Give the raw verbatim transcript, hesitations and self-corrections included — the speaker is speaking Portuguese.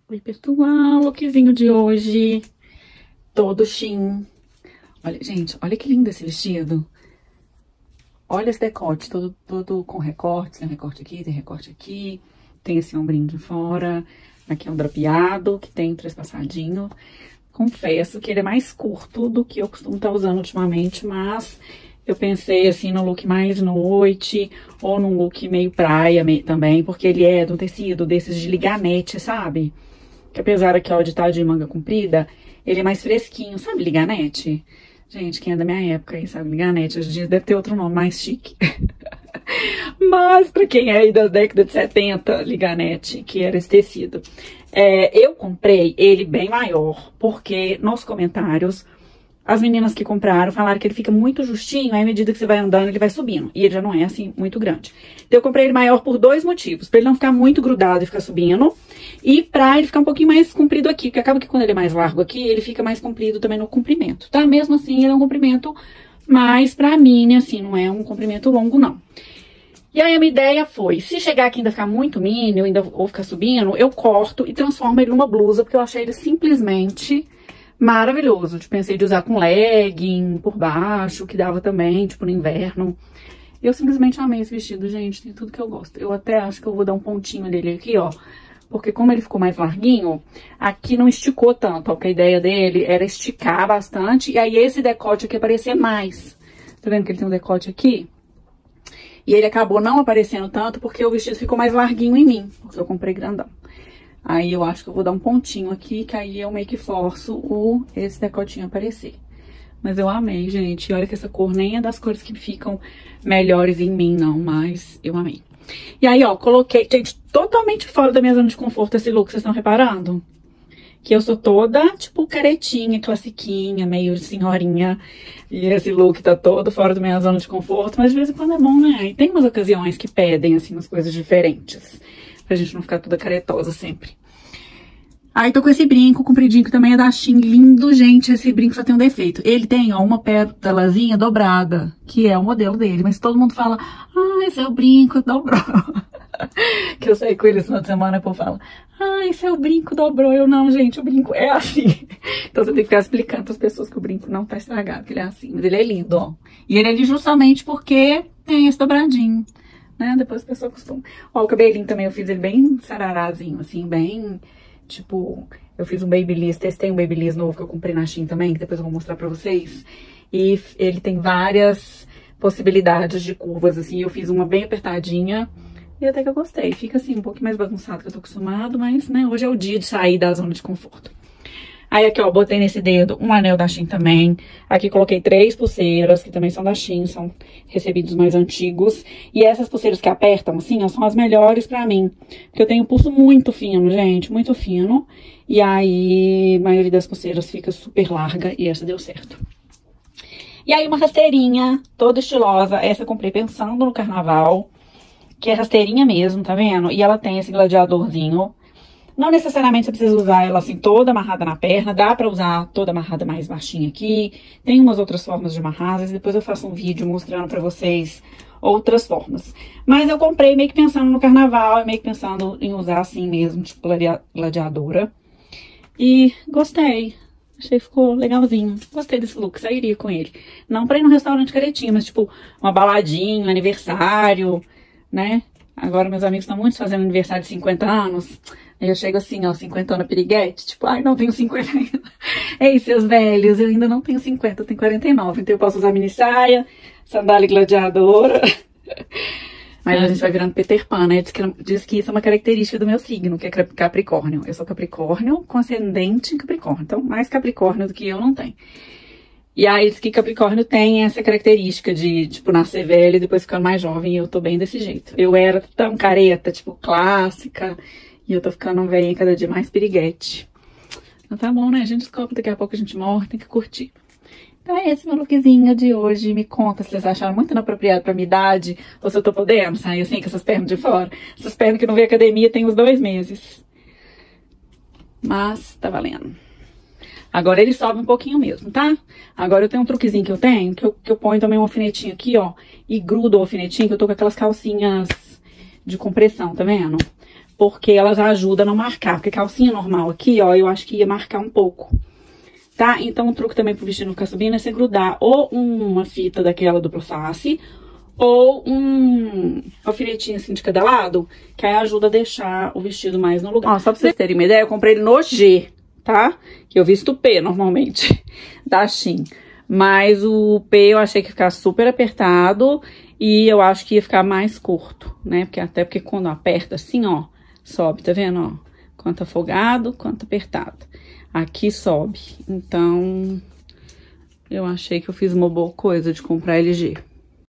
Oi, pessoal, lookzinho de hoje, todo shein. Olha, gente, olha que lindo esse vestido. Olha esse decote, todo, todo com recortes, tem recorte aqui, tem recorte aqui, tem esse ombrinho de fora, aqui é um drapeado, que tem trespassadinho. Confesso que ele é mais curto do que eu costumo estar usando ultimamente, mas eu pensei assim no look mais noite, ou num look meio praia meio, também, porque ele é de um tecido desses de liganete, sabe? Que apesar aqui, ó, de estar de manga comprida, ele é mais fresquinho, sabe liganete? Gente, quem é da minha época aí sabe liganete, hoje em dia deve ter outro nome mais chique. Mas pra quem é aí da década de setenta, liganete, que era esse tecido. É, eu comprei ele bem maior, porque nos comentários, as meninas que compraram falaram que ele fica muito justinho, aí à medida que você vai andando, ele vai subindo. E ele já não é, assim, muito grande. Então, eu comprei ele maior por dois motivos. Pra ele não ficar muito grudado e ficar subindo. E pra ele ficar um pouquinho mais comprido aqui. Porque acaba que quando ele é mais largo aqui, ele fica mais comprido também no comprimento, tá? Mesmo assim, ele é um comprimento mais pra mini, assim, não é um comprimento longo, não. E aí, a minha ideia foi, se chegar aqui e ainda ficar muito mini, ou, ainda, ou ficar subindo, eu corto e transformo ele numa blusa, porque eu achei ele simplesmente maravilhoso. Tipo, pensei de usar com legging por baixo, que dava também, tipo, no inverno. Eu simplesmente amei esse vestido, gente, tem tudo que eu gosto. Eu até acho que eu vou dar um pontinho nele aqui, ó, porque como ele ficou mais larguinho, aqui não esticou tanto, ó, porque a ideia dele era esticar bastante, e aí esse decote aqui aparecer mais. Tá vendo que ele tem um decote aqui? E ele acabou não aparecendo tanto porque o vestido ficou mais larguinho em mim, porque eu comprei grandão. Aí eu acho que eu vou dar um pontinho aqui, que aí eu meio que forço o, esse decotinho aparecer. Mas eu amei, gente. E olha que essa cor nem é das cores que ficam melhores em mim, não. Mas eu amei. E aí, ó, coloquei, gente, totalmente fora da minha zona de conforto esse look, vocês estão reparando? Que eu sou toda, tipo, caretinha, classiquinha, meio senhorinha. E esse look tá todo fora da minha zona de conforto. Mas de vez em quando é bom, né? E tem umas ocasiões que pedem, assim, umas coisas diferentes. Pra gente não ficar toda caretosa sempre. Aí tô com esse brinco compridinho, que também é da Shein. Lindo, gente. Esse brinco só tem um defeito. Ele tem, ó, uma pétalazinha dobrada, que é o modelo dele. Mas todo mundo fala, ah, esse é o brinco, dobrou. Que eu saí com ele esse final de semana, e o povo fala, ah, esse é o brinco, dobrou. Eu não, gente, o brinco é assim. Então você tem que ficar explicando para as pessoas que o brinco não tá estragado, que ele é assim. Mas ele é lindo, ó. E ele é lindo justamente porque tem esse dobradinho, né? Depois a pessoa costuma. Ó, o cabelinho também eu fiz ele bem sararazinho, assim, bem, tipo, eu fiz um Babyliss, testei um Babyliss novo que eu comprei na Shein também, que depois eu vou mostrar pra vocês. E ele tem várias possibilidades de curvas, assim, eu fiz uma bem apertadinha. E até que eu gostei. Fica assim, um pouquinho mais bagunçado que eu tô acostumado, mas, né, hoje é o dia de sair da zona de conforto. Aí aqui, ó, botei nesse dedo um anel da Shein também. Aqui coloquei três pulseiras, que também são da Shein, são recebidos mais antigos. E essas pulseiras que apertam, assim, ó, são as melhores pra mim. Porque eu tenho o pulso muito fino, gente, muito fino. E aí, a maioria das pulseiras fica super larga e essa deu certo. E aí, uma rasteirinha toda estilosa. Essa eu comprei pensando no carnaval. Que é rasteirinha mesmo, tá vendo? E ela tem esse gladiadorzinho. Não necessariamente você precisa usar ela assim toda amarrada na perna. Dá pra usar toda amarrada mais baixinha aqui. Tem umas outras formas de amarrar. Às vezes depois eu faço um vídeo mostrando pra vocês outras formas. Mas eu comprei meio que pensando no carnaval. E meio que pensando em usar assim mesmo, tipo gladiadora. E gostei. Achei que ficou legalzinho. Gostei desse look, sairia com ele. Não pra ir num restaurante caretinho, mas tipo uma baladinha, um aniversário, né? Agora meus amigos estão muito fazendo aniversário de cinquenta anos. Aí eu chego assim, ó, cinquenta anos piriguete. Tipo, ai, não tenho cinquenta ainda. Ei, seus velhos, eu ainda não tenho cinquenta, eu tenho quarenta e nove. Então eu posso usar mini saia, sandália gladiadora. Mas a gente vai virando Peter Pan, né? Diz que, diz que isso é uma característica do meu signo, que é Capricórnio. Eu sou Capricórnio com ascendente em Capricórnio. Então, mais Capricórnio do que eu não tenho. E aí, diz que Capricórnio tem essa característica de, tipo, nascer velho e depois ficando mais jovem. E eu tô bem desse jeito. Eu era tão careta, tipo, clássica. E eu tô ficando velha cada dia mais piriguete. Então tá bom, né? A gente descobre, daqui a pouco a gente morre, tem que curtir. Então é esse meu lookzinho de hoje. Me conta se vocês acharam muito inapropriado pra minha idade. Ou se eu tô podendo sair assim com essas pernas de fora. Essas pernas que não vê academia tem uns dois meses. Mas tá valendo. Agora ele sobe um pouquinho mesmo, tá? Agora eu tenho um truquezinho que eu tenho, que eu, que eu ponho também um alfinetinho aqui, ó. E grudo o alfinetinho, que eu tô com aquelas calcinhas de compressão, tá vendo? porque elas ajudam a não marcar. Porque calcinha normal aqui, ó, eu acho que ia marcar um pouco, tá? Então, o truque também pro vestido não ficar subindo é você grudar ou uma fita daquela dupla face, ou um alfinetinho assim de cada lado, que aí ajuda a deixar o vestido mais no lugar. Ó, só pra vocês terem uma ideia, eu comprei ele no G, tá? Que eu visto o P normalmente, da Shein. Mas o P eu achei que ia ficar super apertado e eu acho que ia ficar mais curto, né? Porque até porque quando aperta assim, ó, sobe, tá vendo, ó? Quanto afogado, quanto apertado. Aqui sobe. Então, eu achei que eu fiz uma boa coisa de comprar L G.